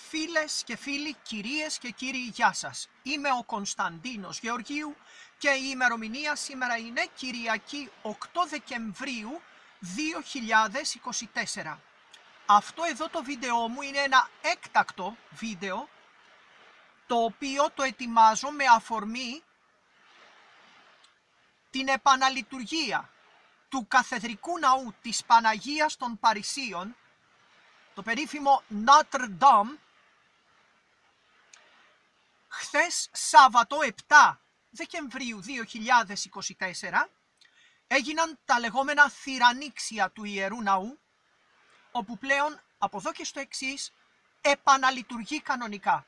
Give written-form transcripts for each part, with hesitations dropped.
Φίλες και φίλοι, κυρίες και κύριοι, γεια σας. Είμαι ο Κωνσταντίνος Γεωργίου και η ημερομηνία σήμερα είναι Κυριακή 8 Δεκεμβρίου 2024. Αυτό εδώ το βίντεο μου είναι ένα έκτακτο βίντεο, το οποίο το ετοιμάζω με αφορμή την επαναλειτουργία του Καθεδρικού Ναού της Παναγίας των Παρισίων, το περίφημο Notre Dame. Χθες Σάββατο 7 Δεκεμβρίου 2024 έγιναν τα λεγόμενα θυρανίξια του Ιερού Ναού, όπου πλέον από εδώ και στο εξής επαναλειτουργεί κανονικά.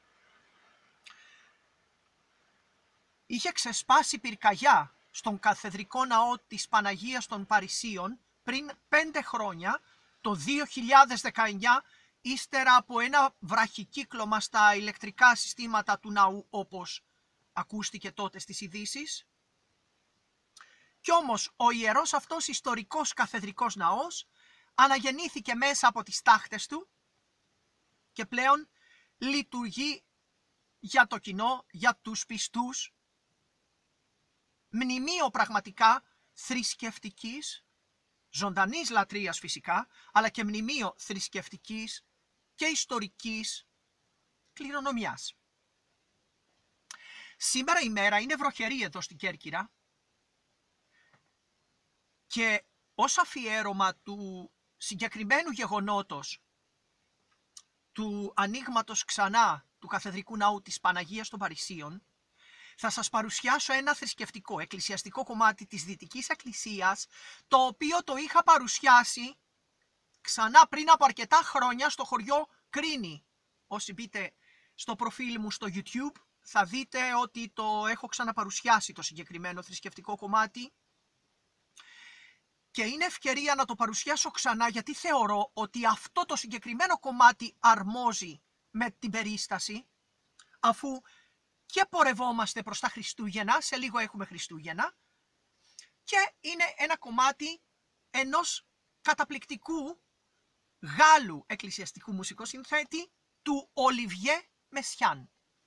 Είχε ξεσπάσει πυρκαγιά στον Καθεδρικό Ναό της Παναγίας των Παρισίων πριν 5 χρόνια, το 2019, ύστερα από ένα βραχικύκλωμα στα ηλεκτρικά συστήματα του ναού, όπως ακούστηκε τότε στις ειδήσεις. Κι όμως ο ιερός αυτός ιστορικός καθεδρικός ναός αναγεννήθηκε μέσα από τις τάχτες του και πλέον λειτουργεί για το κοινό, για τους πιστούς, μνημείο πραγματικά θρησκευτικής, ζωντανής λατρείας φυσικά, αλλά και μνημείο θρησκευτικής και ιστορικής κληρονομιάς. Σήμερα η μέρα είναι βροχερή εδώ στην Κέρκυρα και ως αφιέρωμα του συγκεκριμένου γεγονότος του ανοίγματος ξανά του Καθεδρικού Ναού της Παναγίας των Παρισίων, θα σας παρουσιάσω ένα θρησκευτικό, εκκλησιαστικό κομμάτι της Δυτικής Εκκλησίας, το οποίο το είχα παρουσιάσει ξανά πριν από αρκετά χρόνια στο χωριό Κρίνη. Όσοι μπείτε στο προφίλ μου στο YouTube θα δείτε ότι το έχω ξαναπαρουσιάσει το συγκεκριμένο θρησκευτικό κομμάτι και είναι ευκαιρία να το παρουσιάσω ξανά, γιατί θεωρώ ότι αυτό το συγκεκριμένο κομμάτι αρμόζει με την περίσταση, αφού και πορευόμαστε προς τα Χριστούγεννα, σε λίγο έχουμε Χριστούγεννα, και είναι ένα κομμάτι ενός καταπληκτικού Γάλλου εκκλησιαστικού μουσικοσυνθέτη, του Ολιβιέ Μεσιάν.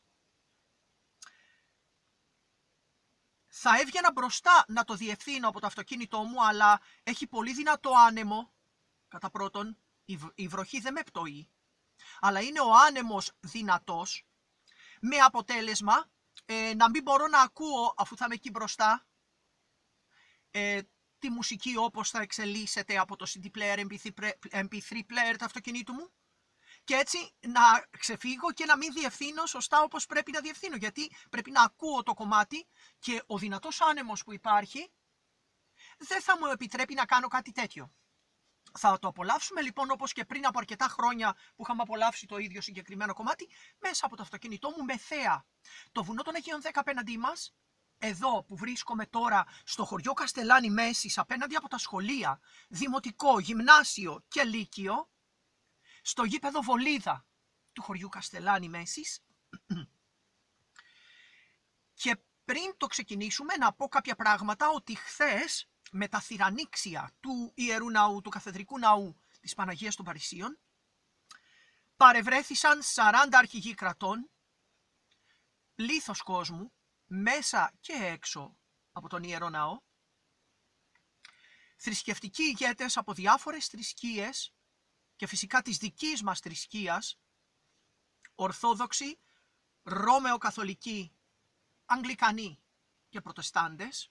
Θα έβγαινα μπροστά να το διευθύνω από το αυτοκίνητό μου, αλλά έχει πολύ δυνατό άνεμο. Κατά πρώτον, η βροχή δεν με πτωεί, αλλά είναι ο άνεμος δυνατός, με αποτέλεσμα να μην μπορώ να ακούω, αφού θα είμαι εκεί μπροστά, τη μουσική όπως θα εξελίσσεται από το CD player, MP3 player του αυτοκινήτου μου, και έτσι να ξεφύγω και να μην διευθύνω σωστά όπως πρέπει να διευθύνω, γιατί πρέπει να ακούω το κομμάτι και ο δυνατός άνεμος που υπάρχει δεν θα μου επιτρέπει να κάνω κάτι τέτοιο. Θα το απολαύσουμε λοιπόν όπως και πριν από αρκετά χρόνια που είχαμε απολαύσει το ίδιο συγκεκριμένο κομμάτι, μέσα από το αυτοκίνητό μου με θέα. Το βουνό των Αγίων 10 απέναντί μας, εδώ που βρίσκομαι τώρα στο χωριό Καστελάνη Μέσης, απέναντι από τα σχολεία, δημοτικό, γυμνάσιο και λύκειο, στο γήπεδο Βολίδα του χωριού Καστελάνη Μέσης. Και πριν το ξεκινήσουμε να πω κάποια πράγματα, ότι χθες με τα θυρανίξια του Ιερού Ναού, του Καθεδρικού Ναού της Παναγίας των Παρισίων, παρευρέθησαν 40 αρχηγοί κρατών, πλήθος κόσμου, μέσα και έξω από τον Ιερό Ναό, θρησκευτικοί ηγέτες από διάφορες θρησκείες και φυσικά της δικής μας θρησκείας, Ορθόδοξοι, Ρώμαιο-Καθολικοί, Αγγλικανοί και Προτεστάντες,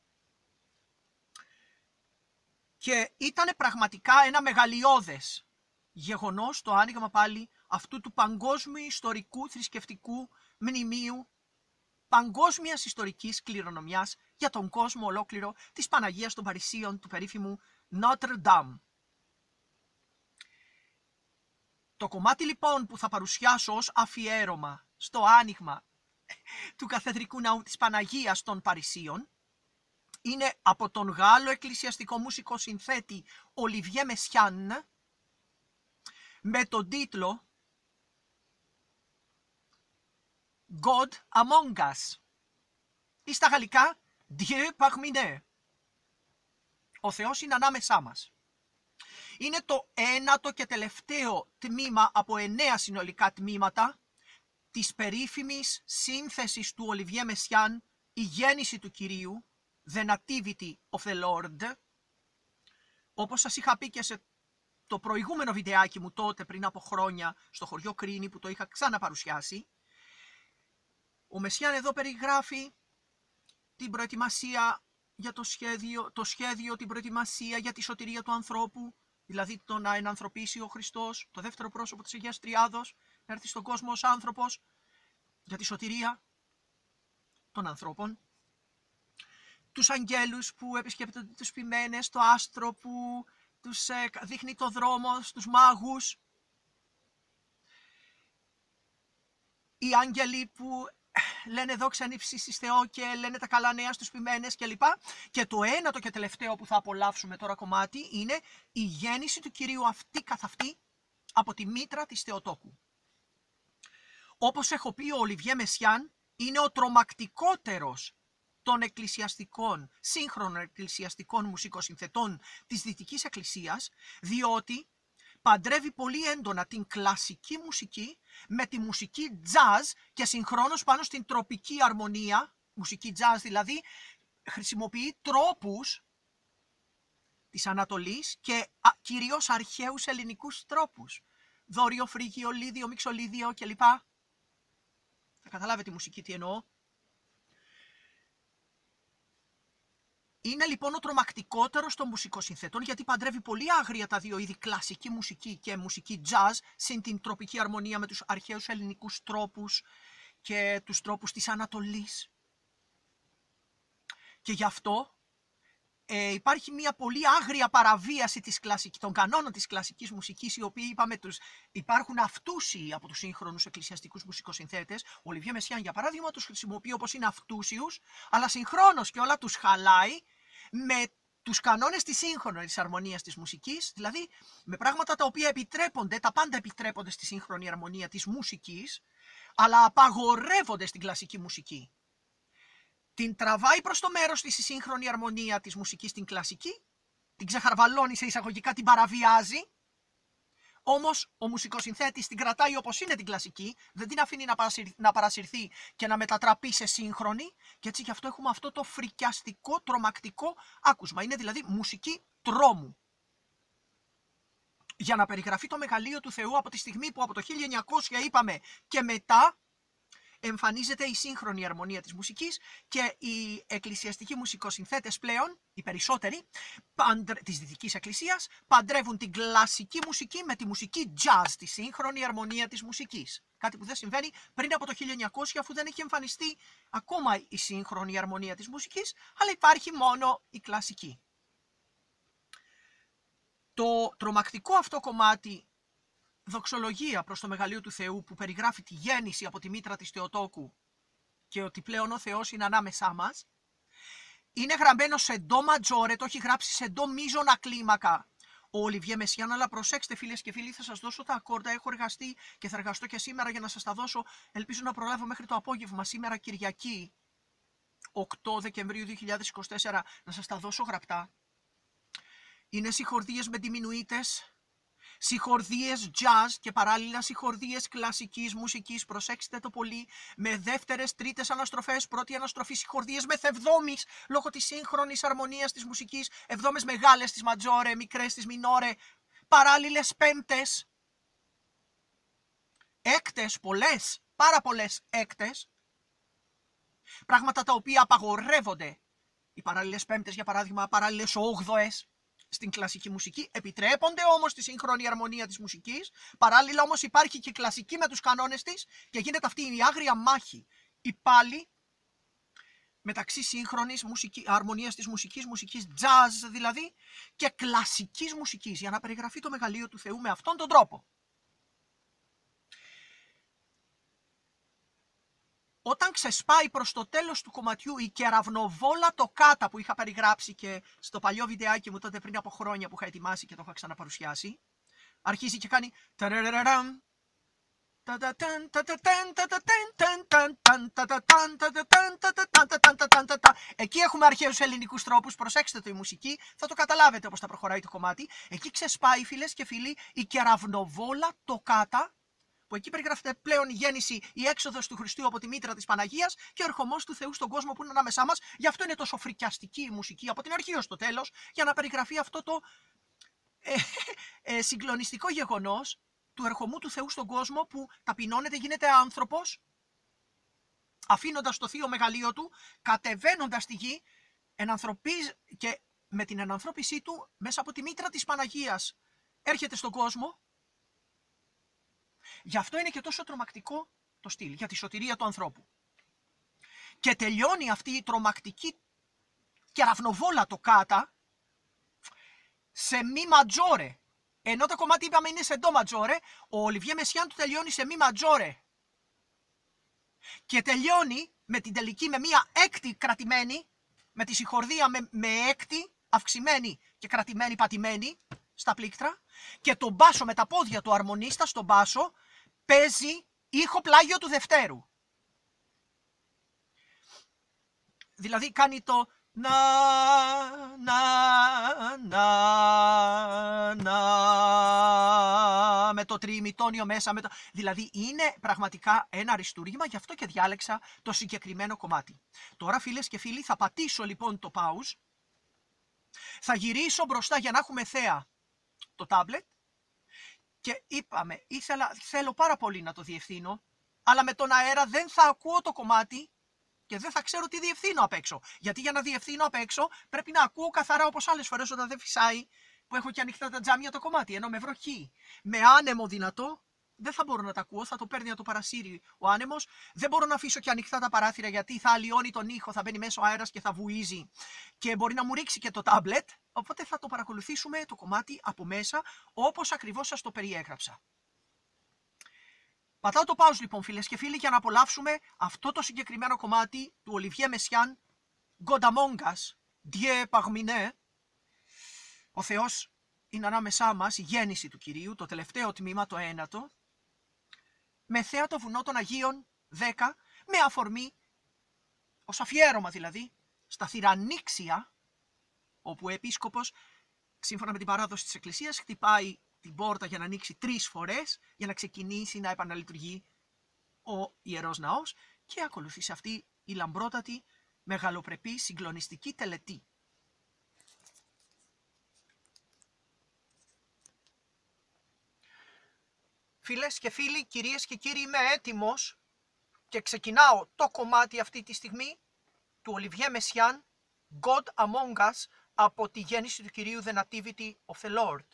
και ήταν πραγματικά ένα μεγαλειώδες γεγονός το άνοιγμα πάλι αυτού του παγκόσμιου ιστορικού θρησκευτικού μνημείου, παγκόσμιας ιστορικής κληρονομιάς για τον κόσμο ολόκληρο, της Παναγίας των Παρισίων, του περίφημου Notre Dame. Το κομμάτι λοιπόν που θα παρουσιάσω ως αφιέρωμα στο άνοιγμα του Καθεδρικού Ναού της Παναγίας των Παρισίων είναι από τον Γάλλο εκκλησιαστικό μουσικοσυνθέτη Ολιβιέ Μεσιάν, με τον τίτλο God Among Us, ή στα γαλλικά Dieu parmi nous, ο Θεός είναι ανάμεσά μας. Είναι το ένατο και τελευταίο τμήμα από 9 συνολικά τμήματα της περίφημης σύνθεσης του Ολιβιέ Μεσιάν, «Η γέννηση του Κυρίου», «The Nativity of the Lord». Όπως σας είχα πει και σε το προηγούμενο βιντεάκι μου τότε πριν από χρόνια στο χωριό Κρίνη που το είχα ξαναπαρουσιάσει, ο Μεσιάν εδώ περιγράφει την προετοιμασία για το σχέδιο, την προετοιμασία για τη σωτηρία του ανθρώπου, δηλαδή το να ενανθρωπίσει ο Χριστός, το δεύτερο πρόσωπο της Αγίας Τριάδος, να έρθει στον κόσμο ως άνθρωπος για τη σωτηρία των ανθρώπων. Τους αγγέλους που επισκέπτονται τους ποιμένες, το άστρο που τους δείχνει το δρόμο στους μάγους, οι άγγελοι που λένε δόξα εν ύψισις Θεό και λένε τα καλά νέα στους ποιμένες κλπ. Και το ένατο και τελευταίο που θα απολαύσουμε τώρα κομμάτι είναι η γέννηση του Κυρίου αυτή καθ' αυτή από τη μήτρα της Θεοτόκου. Όπως έχω πει, ο Ολιβιέ Μεσιάν είναι ο τρομακτικότερος των εκκλησιαστικών, σύγχρονων εκκλησιαστικών μουσικοσυνθετών της Δυτικής Εκκλησίας, διότι παντρεύει πολύ έντονα την κλασική μουσική με τη μουσική jazz και συγχρόνως πάνω στην τροπική αρμονία, μουσική jazz δηλαδή, χρησιμοποιεί τρόπους της Ανατολής και κυρίως αρχαίους ελληνικούς τρόπους. Δόριο, φρίγιο, λίδιο, μιξολίδιο κλπ. Θα καταλάβετε η μουσική τι εννοώ. Είναι λοιπόν ο τρομακτικότερος των μουσικοσυνθετών γιατί παντρεύει πολύ άγρια τα δύο είδη, κλασική μουσική και μουσική jazz, συν την τροπική αρμονία με τους αρχαίους ελληνικούς τρόπους και τους τρόπους της Ανατολής. Και γι' αυτό υπάρχει μια πολύ άγρια παραβίαση των κανόνων της κλασικής μουσικής, οι οποίοι είπαμε υπάρχουν αυτούσιοι από τους σύγχρονους εκκλησιαστικούς μουσικοσυνθέτες. Ο Ολιβιέ Μεσιάν, για παράδειγμα, τους χρησιμοποιεί όπως είναι αυτούσιους, αλλά συγχρόνως και όλα τους χαλάει με τους κανόνες της σύγχρονης αρμονίας της μουσικής, δηλαδή με πράγματα τα οποία επιτρέπονται, τα πάντα επιτρέπονται στη σύγχρονη αρμονία της μουσικής, αλλά απαγορεύονται στην κλασική μουσική. Την τραβάει προς το μέρος της η σύγχρονη αρμονία της μουσικής στην κλασική, την ξεχαρβαλώνει σε εισαγωγικά, την παραβιάζει, όμως ο μουσικοσυνθέτης την κρατάει όπως είναι την κλασική, δεν την αφήνει να παρασυρθεί και να μετατραπεί σε σύγχρονη και έτσι γι' αυτό έχουμε αυτό το φρικιαστικό, τρομακτικό άκουσμα. Είναι δηλαδή μουσική τρόμου. Για να περιγραφεί το μεγαλείο του Θεού από τη στιγμή που από το 1900 είπαμε και μετά εμφανίζεται η σύγχρονη αρμονία της μουσικής και οι εκκλησιαστικοί μουσικοσυνθέτες πλέον, οι περισσότεροι, της Δυτικής Εκκλησίας, παντρεύουν την κλασική μουσική με τη μουσική jazz, τη σύγχρονη αρμονία της μουσικής. Κάτι που δεν συμβαίνει πριν από το 1900, αφού δεν έχει εμφανιστεί ακόμα η σύγχρονη αρμονία της μουσικής, αλλά υπάρχει μόνο η κλασική. Το τρομακτικό αυτό κομμάτι, δοξολογία προς το μεγαλείο του Θεού, που περιγράφει τη γέννηση από τη μήτρα της Θεοτόκου και ότι πλέον ο Θεός είναι ανάμεσά μας, είναι γραμμένο σε ντο ματζόρε, το έχει γράψει σε ντο μείζωνα κλίμακα ο Ολιβιέ Μεσιάν, αλλά προσέξτε φίλες και φίλοι, θα σας δώσω τα ακόρτα, έχω εργαστεί και θα εργαστώ και σήμερα για να σας τα δώσω, ελπίζω να προλάβω μέχρι το απόγευμα, σήμερα Κυριακή, 8 Δεκεμβρίου 2024, να σας τα δώσω γραπτά. Είναι συγχορδίες με ντιμινουίτες, συγχορδίες jazz και παράλληλα συγχορδίες κλασικής μουσικής, προσέξτε το πολύ, με δεύτερες, τρίτες αναστροφές, πρώτη αναστροφή, συγχορδίες μεθεβδόμης λόγω της σύγχρονης αρμονίας της μουσικής, εβδόμες μεγάλες της ματζόρε, μικρές της μινόρε, παράλληλες πέμπτες, έκτες, πολλές, πάρα πολλές έκτες, πράγματα τα οποία απαγορεύονται. Οι παράλληλες πέμπτες, για παράδειγμα, παράλληλες όγδοες, στην κλασική μουσική, επιτρέπονται όμως στη σύγχρονη αρμονία της μουσικής, παράλληλα όμως υπάρχει και η κλασική με τους κανόνες της και γίνεται αυτή η άγρια μάχη, η πάλι μεταξύ σύγχρονης αρμονίας της μουσικής, μουσικής jazz δηλαδή, και κλασικής μουσικής, για να περιγραφεί το μεγαλείο του Θεού με αυτόν τον τρόπο. Όταν ξεσπάει προς το τέλος του κομματιού η κεραυνοβόλα τοκάτα που είχα περιγράψει και στο παλιό βιντεάκι μου τότε πριν από χρόνια που είχα ετοιμάσει και το είχα ξαναπαρουσιάσει, αρχίζει και κάνει Εκεί έχουμε αρχαίους ελληνικούς τρόπους, προσέξτε το η μουσική, θα το καταλάβετε όπως θα προχωράει το κομμάτι. Εκεί ξεσπάει, φίλες και φίλοι, η κεραυνοβόλα τοκάτα, που εκεί περιγράφεται πλέον η γέννηση, η έξοδος του Χριστού από τη μήτρα της Παναγίας και ο ερχομός του Θεού στον κόσμο που είναι ανάμεσά μας. Γι' αυτό είναι τόσο φρικιαστική η μουσική από την αρχή ως το τέλος, για να περιγραφεί αυτό το συγκλονιστικό γεγονός του ερχομού του Θεού στον κόσμο που ταπεινώνεται, γίνεται άνθρωπος, αφήνοντας το θείο μεγαλείο του, κατεβαίνοντας στη γη, και με την ενανθρώπισή του μέσα από τη μήτρα της Παναγίας έρχεται στον κόσμο. Γι' αυτό είναι και τόσο τρομακτικό το στυλ, για τη σωτηρία του ανθρώπου. Και τελειώνει αυτή η τρομακτική κεραυνοβόλα τοκάτα σε μη ματζόρε. Ενώ το κομμάτι είπαμε είναι σε ντο ματζόρε, ο Ολιβιέ Μεσιάν του τελειώνει σε μη ματζόρε. Και τελειώνει με την τελική με μία έκτη κρατημένη, με τη συγχορδία με έκτη αυξημένη και κρατημένη πατημένη στα πλήκτρα, και τον μπάσο με τα πόδια του αρμονίστα στον μπάσο παίζει ήχο πλάγιο του Δευτέρου. Δηλαδή κάνει το να, με το τριημιτόνιο μέσα. Δηλαδή είναι πραγματικά ένα αριστούργημα, γι' αυτό και διάλεξα το συγκεκριμένο κομμάτι. Τώρα, φίλες και φίλοι, θα πατήσω λοιπόν το pause, θα γυρίσω μπροστά για να έχουμε θέα το τάμπλετ και είπαμε, θέλω πάρα πολύ να το διευθύνω, αλλά με τον αέρα δεν θα ακούω το κομμάτι και δεν θα ξέρω τι διευθύνω απ' έξω. Γιατί για να διευθύνω απ' έξω πρέπει να ακούω καθαρά, όπως άλλες φορές όταν δεν φυσάει, που έχω και ανοιχτά τα τζάμια το κομμάτι. Ενώ με βροχή, με άνεμο δυνατό, δεν θα μπορώ να τα ακούω, θα το παίρνει να το παρασύρει ο άνεμος. Δεν μπορώ να αφήσω και ανοιχτά τα παράθυρα γιατί θα αλλοιώνει τον ήχο, θα μπαίνει μέσα ο αέρας και θα βουίζει και μπορεί να μου ρίξει και το τάμπλετ. Οπότε θα το παρακολουθήσουμε το κομμάτι από μέσα, όπως ακριβώς σας το περιέγραψα. Πατάω το pause λοιπόν, φίλες και φίλοι, για να απολαύσουμε αυτό το συγκεκριμένο κομμάτι του Ολιβιέ Μεσιάν, God Among Us, Dieu parmi nous. Ο Θεός είναι ανάμεσά μας, η γέννηση του Κυρίου, το τελευταίο τμήμα, το ένατο, με θέα το βουνό των Αγίων 10, με αφορμή, ως αφιέρωμα δηλαδή, στα Θυραννήξια, όπου ο επίσκοπος, σύμφωνα με την παράδοση της Εκκλησίας, χτυπάει την πόρτα για να ανοίξει 3 φορές, για να ξεκινήσει να επαναλειτουργεί ο Ιερός Ναός, και ακολουθεί σε αυτή η λαμπρότατη, μεγαλοπρεπή, συγκλονιστική τελετή. Φίλες και φίλοι, κυρίες και κύριοι, είμαι έτοιμος και ξεκινάω το κομμάτι αυτή τη στιγμή του Ολιβιέ Μεσιάν, God Among Us, από τη γέννηση του Κυρίου The Nativity of the Lord.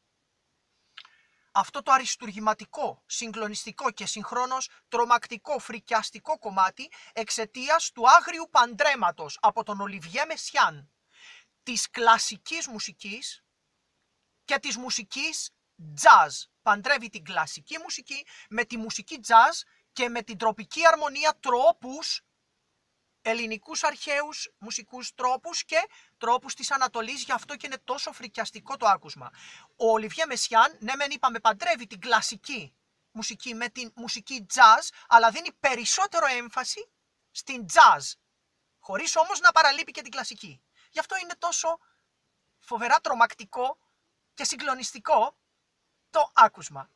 Αυτό το αριστουργηματικό, συγκλονιστικό και συγχρόνως τρομακτικό, φρικιαστικό κομμάτι εξαιτίας του άγριου παντρέματος από τον Ολιβιέ Μεσιάν της κλασικής μουσικής και της μουσικής jazz. Παντρεύει την κλασική μουσική με τη μουσική jazz και με την τροπική αρμονία, τρόπους, ελληνικούς αρχαίους μουσικούς τρόπους και τρόπους της Ανατολής, γι' αυτό και είναι τόσο φρικιαστικό το άκουσμα. Ο Ολιβιέ Μεσιάν, ναι μεν είπαμε, παντρεύει την κλασική μουσική με την μουσική jazz, αλλά δίνει περισσότερο έμφαση στην jazz, χωρίς όμως να παραλείπει και την κλασική. Γι' αυτό είναι τόσο φοβερά τρομακτικό και συγκλονιστικό το άκουσμα.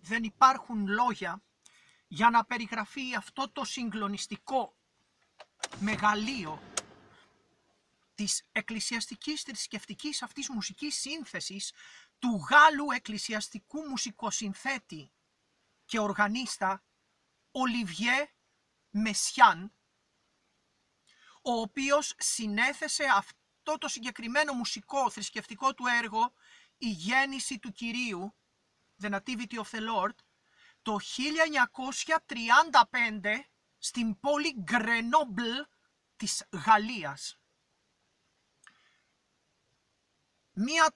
δεν υπάρχουν λόγια για να περιγραφεί αυτό το συγκλονιστικό μεγαλείο της εκκλησιαστικής θρησκευτικής αυτής μουσικής σύνθεσης του Γάλλου εκκλησιαστικού μουσικοσυνθέτη και οργανίστα Ολιβιέ Μεσιάν, ο οποίος συνέθεσε αυτό το συγκεκριμένο μουσικό θρησκευτικό του έργο «Η γέννηση του Κυρίου», The Nativity of the Lord, το 1935 στην πόλη Γκρενόμπλ της Γαλλίας. Μία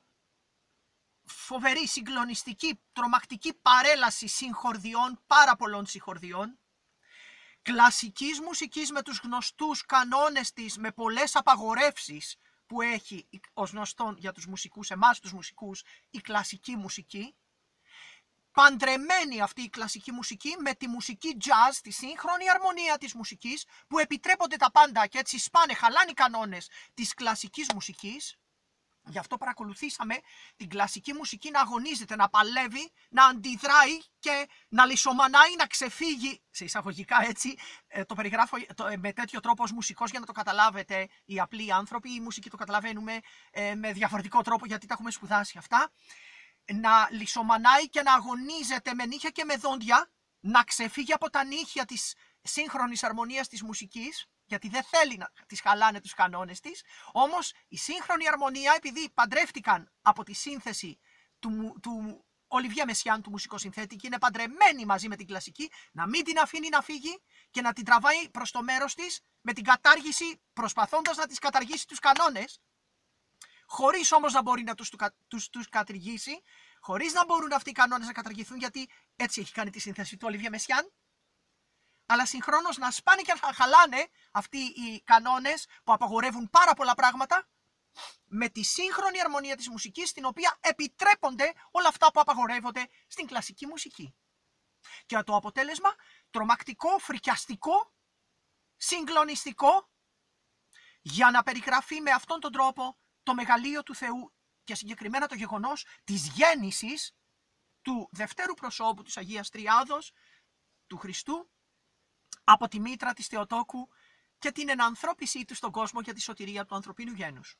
φοβερή, συγκλονιστική, τρομακτική παρέλαση συγχορδιών, πάρα πολλών συγχορδιών, κλασικής μουσικής με τους γνωστούς κανόνες της, με πολλές απαγορεύσεις που έχει ως γνωστόν για τους μουσικούς, εμάς τους μουσικούς, η κλασική μουσική, παντρεμένη αυτή η κλασική μουσική με τη μουσική jazz, τη σύγχρονη αρμονία της μουσικής, που επιτρέπονται τα πάντα και έτσι σπάνε, χαλάνε οι κανόνες της κλασικής μουσικής. Γι' αυτό παρακολουθήσαμε την κλασική μουσική να αγωνίζεται, να παλεύει, να αντιδράει και να λησομανάει, να ξεφύγει, σε εισαγωγικά έτσι, το περιγράφω με τέτοιο τρόπο ως μουσικός για να το καταλάβετε οι απλοί άνθρωποι. Η μουσική το καταλαβαίνουμε με διαφορετικό τρόπο γιατί τα έχουμε σπουδάσει αυτά. Να λησομανάει και να αγωνίζεται με νύχια και με δόντια, να ξεφύγει από τα νύχια της σύγχρονης αρμονίας της μουσικής, γιατί δεν θέλει να τις χαλάνε τους κανόνες της. Όμως η σύγχρονη αρμονία, επειδή παντρεύτηκαν από τη σύνθεση του Ολιβιέ Μεσιάν, του μουσικοσυνθέτη, και είναι παντρεμένη μαζί με την κλασική, να μην την αφήνει να φύγει και να την τραβάει προς το μέρος της με την κατάργηση, προσπαθώντας να της καταργήσει τους κανόνες, χωρίς όμως να μπορεί να τους κατηργήσει, χωρίς να μπορούν αυτοί οι κανόνες να καταργηθούν, γιατί έτσι έχει κάνει τη σύνθεση του Ολιβιέ Μεσιάν, αλλά συγχρόνως να σπάνε και να χαλάνε αυτοί οι κανόνες που απαγορεύουν πάρα πολλά πράγματα με τη σύγχρονη αρμονία της μουσικής, στην οποία επιτρέπονται όλα αυτά που απαγορεύονται στην κλασική μουσική. Και το αποτέλεσμα, τρομακτικό, φρικιαστικό, συγκλονιστικό, για να περιγραφεί με αυτόν τον τρόπο το μεγαλείο του Θεού και συγκεκριμένα το γεγονός της γέννησης του δευτέρου προσώπου της Αγίας Τριάδος, του Χριστού, από τη μήτρα της Θεοτόκου και την ενανθρώπισή του στον κόσμο για τη σωτηρία του ανθρωπίνου γένους.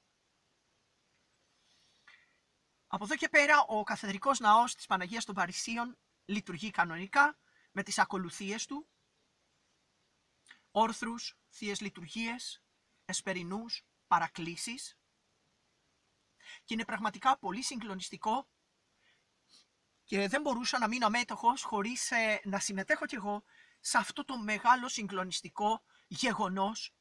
Από εδώ και πέρα ο καθεδρικός ναός της Παναγίας των Παρισίων λειτουργεί κανονικά με τις ακολουθίες του, όρθρους, θείες λειτουργίες, εσπερινούς, παρακλήσεις, και είναι πραγματικά πολύ συγκλονιστικό και δεν μπορούσα να μείνω αμέτωχος χωρίς να συμμετέχω κι εγώ σε αυτό το μεγάλο συγκλονιστικό γεγονός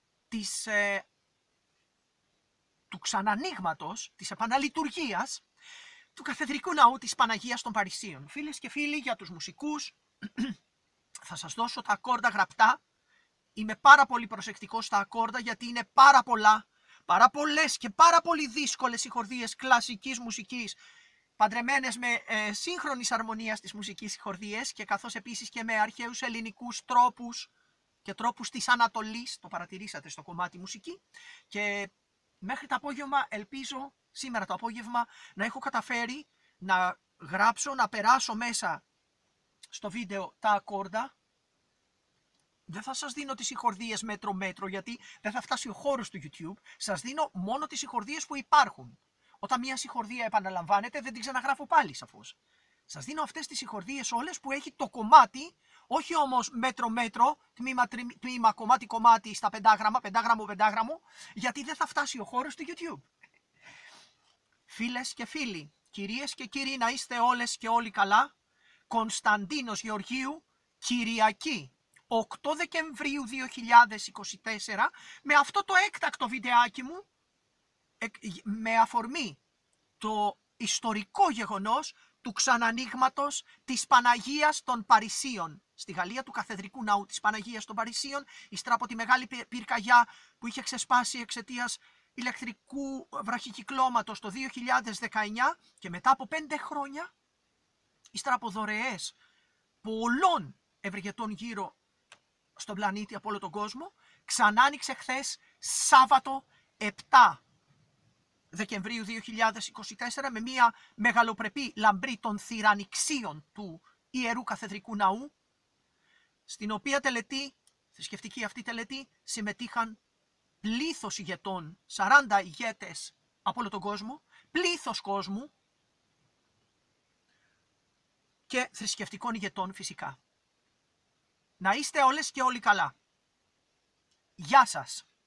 του ξανανοίγματος, της επαναλειτουργίας του καθεδρικού ναού της Παναγίας των Παρισίων. Φίλες και φίλοι, για τους μουσικούς θα σας δώσω τα ακόρντα γραπτά. Είμαι πάρα πολύ προσεκτικός στα ακόρντα γιατί είναι πάρα πολλές και πάρα πολύ δύσκολες οι χορδίες κλασικής μουσικής, παντρεμένες με σύγχρονης αρμονίας της μουσικής χορδίες, και καθώς επίσης και με αρχαίους ελληνικούς τρόπους και τρόπους της Ανατολής, το παρατηρήσατε στο κομμάτι μουσική. Και μέχρι το απόγευμα, ελπίζω σήμερα το απόγευμα, να έχω καταφέρει να γράψω, να περάσω μέσα στο βίντεο τα ακόρντα. Δεν θα σας δίνω τις συγχορδίες μέτρο-μέτρο, γιατί δεν θα φτάσει ο χώρος του YouTube. Σας δίνω μόνο τις συγχορδίες που υπάρχουν. Όταν μια συγχορδία επαναλαμβάνεται, δεν την ξαναγράφω πάλι σαφώς. Σας δίνω αυτές τις συγχορδίες όλες που έχει το κομμάτι, όχι όμως μέτρο-μέτρο, τμήμα, κομμάτι-κομμάτι στα πεντάγραμμο, γιατί δεν θα φτάσει ο χώρος του YouTube. Φίλες και φίλοι, κυρίες και κύριοι, να είστε όλες και όλοι καλά. Κωνσταντίνος Γεωργίου, Κυριακή, 8 Δεκεμβρίου 2024, με αυτό το έκτακτο βιντεάκι μου, με αφορμή το ιστορικό γεγονός του ξανανοίγματος της Παναγίας των Παρισίων στη Γαλλία, του καθεδρικού ναού της Παναγίας των Παρισίων, ύστερα από τη μεγάλη πυρκαγιά που είχε ξεσπάσει εξαιτίας ηλεκτρικού βραχικυκλώματος το 2019, και μετά από 5 χρόνια, ύστερα από δωρεές πολλών ευεργετών γύρω στον πλανήτη από όλο τον κόσμο, ξανά άνοιξε χθες Σάββατο 7 Δεκεμβρίου 2024 με μια μεγαλοπρεπή λαμπρή των θυρανιξίων του Ιερού Καθεδρικού Ναού, στην οποία τελετή, θρησκευτική αυτή τελετή, συμμετείχαν πλήθος ηγετών, 40 ηγέτες από όλο τον κόσμο, πλήθος κόσμου και θρησκευτικών ηγετών φυσικά. Να είστε όλες και όλοι καλά. Γεια σας.